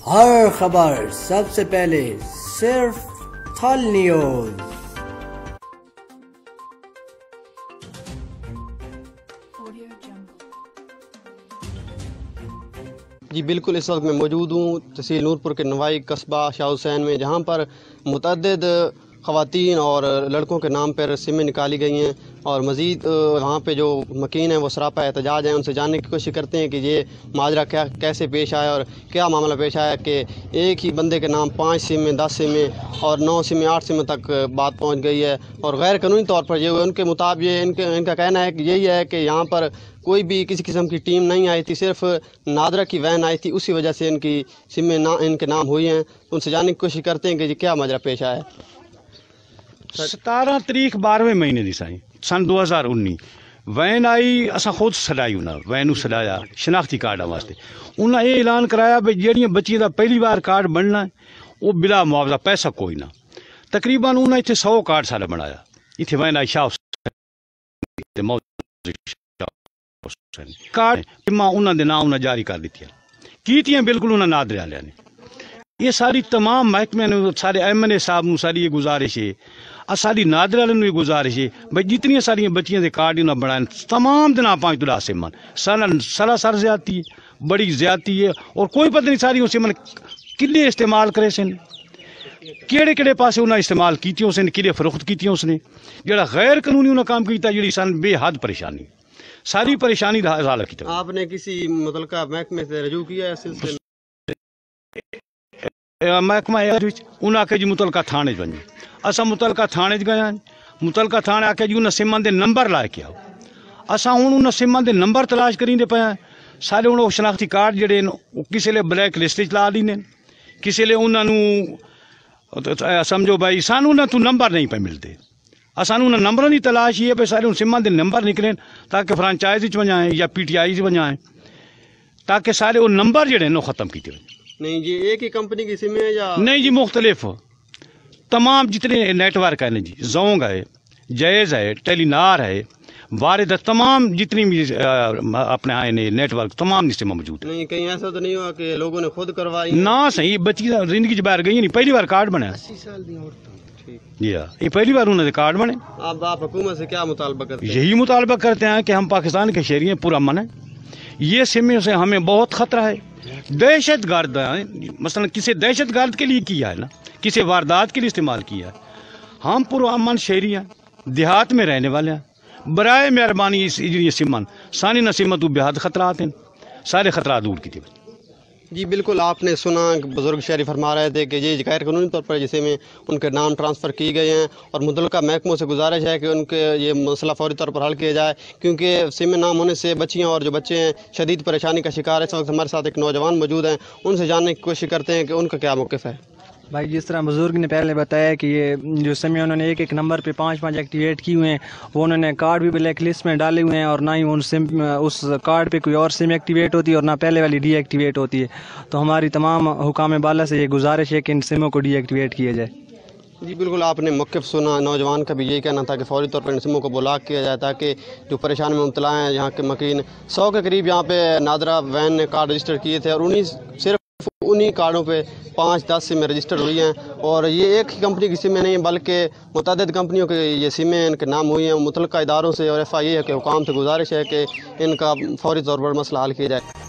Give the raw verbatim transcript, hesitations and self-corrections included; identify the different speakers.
Speaker 1: ہر خبر سب سے پہلے صرف تھل نیوز۔
Speaker 2: جی بالکل، اس وقت میں موجود ہوں تحصیل نورپور کے نوائی قصبہ شاہ حسین میں، جہاں پر متعدد خواتین اور لڑکوں کے نام پر سمیں نکالی گئی ہیں، اور مزید وہاں پہ جو مکین ہیں وہ سراپا احتجاج ہیں۔ ان سے جاننے کی کوشش کرتے ہیں کہ یہ ماجرا کیا کیسے پیش آیا اور کیا معاملہ پیش آیا کہ ایک ہی بندے کے نام پانچ سمیں، دس سمیں اور نو سمیں، آٹھ سمیں تک بات پہنچ گئی ہے، اور غیر قانونی طور پر یہ ان کے مطابق یہ ان کے ان کا کہنا ہے کہ یہی ہے کہ یہاں پر کوئی بھی کسی قسم کی ٹیم نہیں آئی تھی، صرف نادرہ کی وین آئی تھی، اسی وجہ سے ان کی سمیں نا ان کے نام ہوئی ہیں۔ ان سے جاننے کی کوشش کرتے ہیں کہ یہ کیا ماجرا پیش آیا ہے۔
Speaker 3: ستارہ تاریخ بارہویں مہینے دی سائیں سن دو ہزار انی وین آئی، اساں خود سڈائی انہیں وین سڈایا شناختی کارڈ واسطے۔ انہیں یہ اعلان کرایا بھی جہڑیاں بچیاں دا پہلی بار کارڈ بننا ہے وہ بلا معاوضہ پیسہ کوئی نہ۔ تقریباً انہیں اتنے سو کارڈ سارا بنایا، اتنے وین آئی شاہ کارڈ انہوں نے نام انہیں جاری کر دیتی کیتیاں بالکل انہیں نادرے والے نے۔ یہ ساری تمام محکمے نے، سارے ایم این اے صاحب نو ساری یہ گزارش ہے، ساری نادرے والے بھی گزارش ہے بھائی جتنی ساری بچیاں دے کارڈ انہیں بنائے تمام دن پانچ دلا سمن سلا سر زیادتی ہے، بڑی زیادتی ہے، اور کوئی پتہ نہیں ساری سمن کلے استعمال کرے سن، کیڑے کیڑے پاسے انہیں استعمال کیتیاں اس نے، کلے فروخت کیتیاں اس نے، جڑا غیر قانونی انہیں کام کیتا جڑی سن بے حد پریشانی، ساری پریشانی کا حل کیا۔
Speaker 2: آپ نے کسی متعلقہ محکمے سے رجوع کیا ہے سلسلے
Speaker 3: محکمہ انہیں آخیا جی متعلقہ تھانے چ ونجو، اصا متعلقہ تھانے چ گیا، متعلقہ تھانے آخیا جی انہیں سماں دے نمبر لائے کے آؤ، اصا ہوں انہیں سماں دے نمبر تلاش کریں دے پے، سارے انہوں شناختی کارڈ جڑے کسی لے بلیک لسٹ لا دینے، کسی لے انہوں سمجھو بھائی سانو انہیں تو نمبر نہیں پہ ملتے، سانو انہیں نمبر کی تلاش ہی ہے پہ سارے ان سماں دے نمبر نکلیں تاکہ فرانچائز ونجائیں یا پی ٹی آئی ونجائیں، تاکہ سارے وہ نمبر جڑے ہیں ختم کیتے ہوئے۔
Speaker 2: نہیں جی ایک ہی کمپنی کی سم ہے یا
Speaker 3: نہیں جی مختلف تمام جتنے نیٹ ورک ہیں جی، زونگ ہے، جائز ہے، ٹیلی نار ہے، وارد، تمام جتنی بھی اپنے آئے نے نیٹ ورک تمام سم موجود ہیں۔
Speaker 2: نہیں کہیں ایسا تو نہیں ہوا کہ لوگوں نے خود کروائی
Speaker 3: نہ صحیح بچی زندگی چ باہر گئی نہیں، پہلی بار کارڈ بنا جی ہاں، یہ پہلی بار انہوں نے کارڈ بنے۔
Speaker 2: اب آپ حکومت سے کیا مطالبہ کرتے ہیں؟
Speaker 3: یہی مطالبہ کرتے ہیں کہ ہم پاکستان کے شہری ہیں، پورا من ہے، یہ سمیں سے ہمیں بہت خطرہ ہے، دہشت گرد مثلا کسی دہشت گرد کے لیے کیا ہے نا، کسی واردات کے لیے استعمال کیا ہے۔ ہم پرامن شہری ہیں، دیہات میں رہنے والے ہیں، برائے مہربانی اس سمن سانی نسیمت بہت خطرات ہیں، سارے خطرات دور کی تھی۔
Speaker 2: جی بالکل، آپ نے سنا بزرگ شہری فرما رہے تھے کہ یہ غیر قانونی طور پر جسے میں ان کے نام ٹرانسفر کی گئے ہیں، اور متعلقہ محکموں سے گزارش ہے کہ ان کے یہ مسئلہ فوری طور پر حل کیا جائے، کیونکہ سم نام ہونے سے بچیاں اور جو بچے ہیں شدید پریشانی کا شکار ہے۔ اس وقت ہمارے ساتھ ایک نوجوان موجود ہیں، ان سے جاننے کی کوشش کرتے ہیں کہ ان کا کیا موقف ہے۔
Speaker 4: بھائی جس طرح بزرگ نے پہلے بتایا کہ یہ جو سمیں انہوں نے ایک ایک نمبر پہ پانچ پانچ ایکٹیویٹ کی ہوئے ہیں، وہ انہوں نے کارڈ بھی بلیک لسٹ میں ڈالے ہوئے ہیں، اور نہ ہی ان سم اس کارڈ پہ کوئی اور سم ایکٹیویٹ ہوتی ہے اور نہ پہلے والی ڈی ایکٹیویٹ ہوتی ہے۔ تو ہماری تمام حکام بالا سے یہ گزارش ہے کہ ان سموں کو ڈی ایکٹیویٹ کیا جائے۔
Speaker 2: جی بالکل، آپ نے موقف سنا، نوجوان کا بھی یہی کہنا تھا کہ فوری طور پر ان سموں کو بلاک کیا جائے تاکہ جو پریشانی میں مبتلا ہیں یہاں کے مکین سو کے قریب یہاں پہ نادرہ وین نے کارڈ رجسٹر کیے تھے، اور انہیں صرف انہی کارڈوں پہ پانچ دس سمیں رجسٹر ہوئی ہیں، اور یہ ایک ہی کمپنی کی سمیں نہیں بلکہ متعدد کمپنیوں کے یہ سمیں ان کے نام ہوئی ہیں۔ متعلقہ اداروں سے اور ایف آئی اے کے حکام سے گزارش ہے کہ ان کا فوری طور پر مسئلہ حل کیا جائے۔